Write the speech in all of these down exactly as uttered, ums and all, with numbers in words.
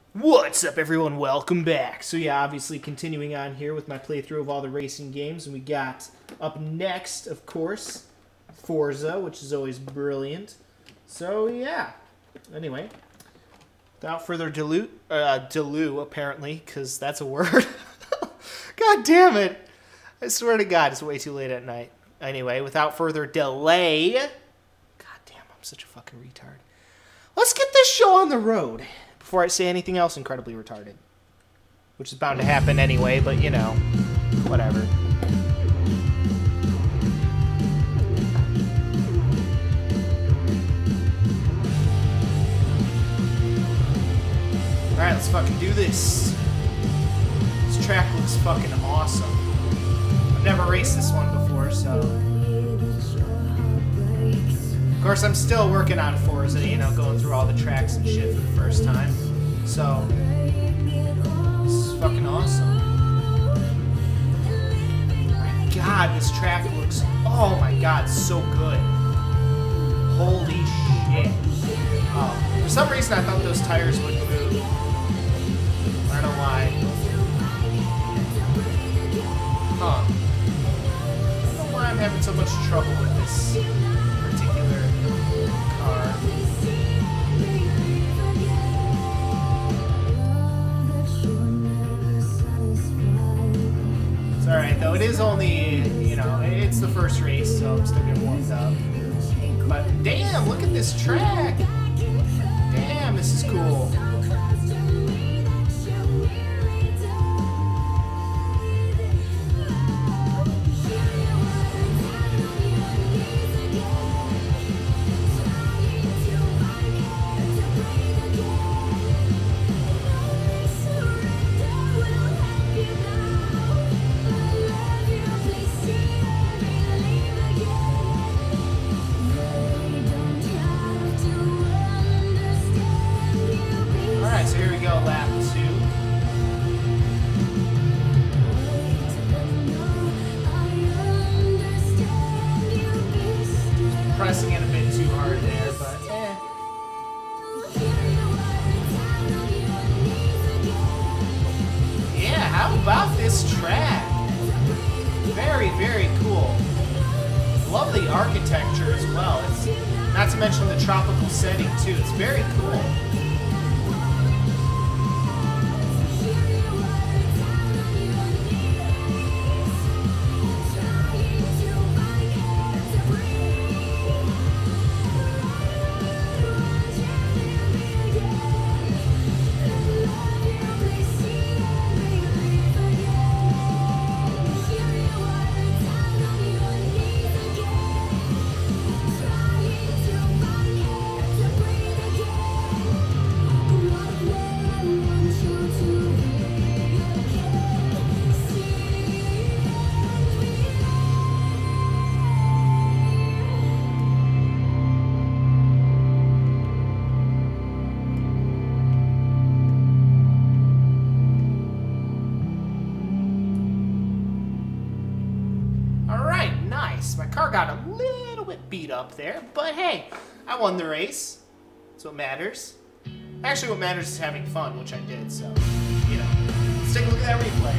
What's up, everyone? Welcome back. So yeah, obviously continuing on here with my playthrough of all the racing games, and we got up next, of course, Forza, which is always brilliant. So yeah, anyway, without further ado, uh, ado apparently, because that's a word. God damn it! I swear to God, it's way too late at night. Anyway, without further delay, God damn, I'm such a fucking retard. Let's get this show on the road before I say anything else incredibly retarded. Which is bound to happen anyway, but you know, whatever. Alright, let's fucking do this. This track looks fucking awesome. I've never raced this one before, so... Of course, I'm still working on Forza, you know, going through all the tracks and shit for the first time. So, this is fucking awesome. My God, this track looks, oh my God, so good. Holy shit. Oh, for some reason, I thought those tires would move. I don't know why. Huh. I don't know why I'm having so much trouble with this particular car. It's alright though, it is only, you know, it's the first race, so I'm still getting warmed up. But damn, look at this track! Damn, this is cool. So here we go, lap two. Pressing it a bit too hard there, but eh. Yeah, how about this track? Very, very cool. Love the architecture as well. It's not to mention the tropical setting too. It's very cool. My car got a little bit beat up there, but hey, I won the race. That's what matters. Actually, what matters is having fun, which I did, so, you know. Let's take a look at that replay.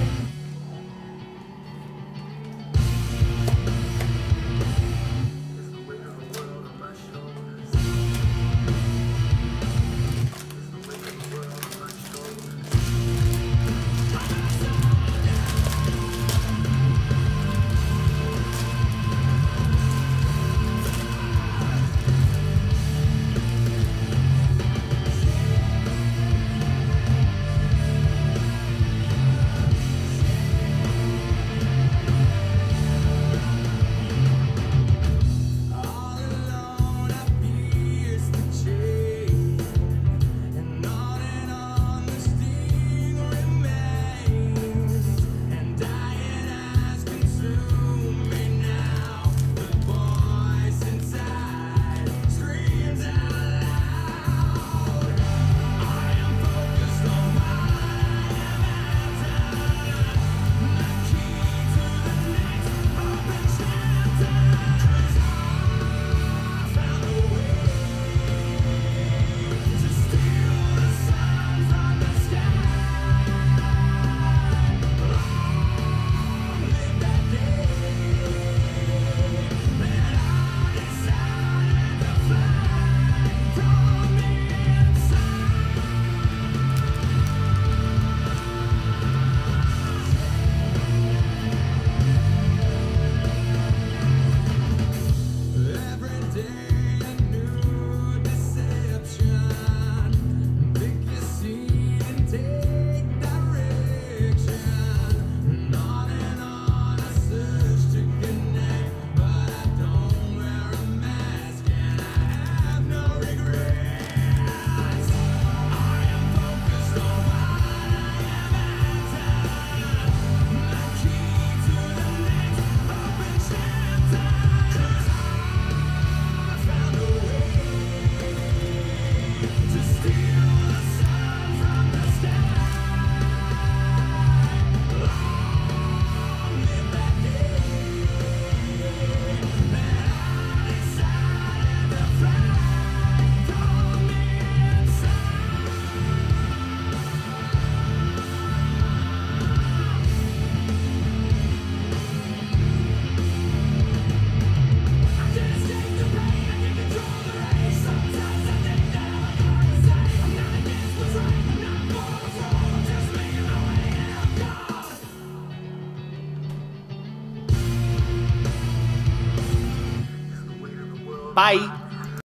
Bye.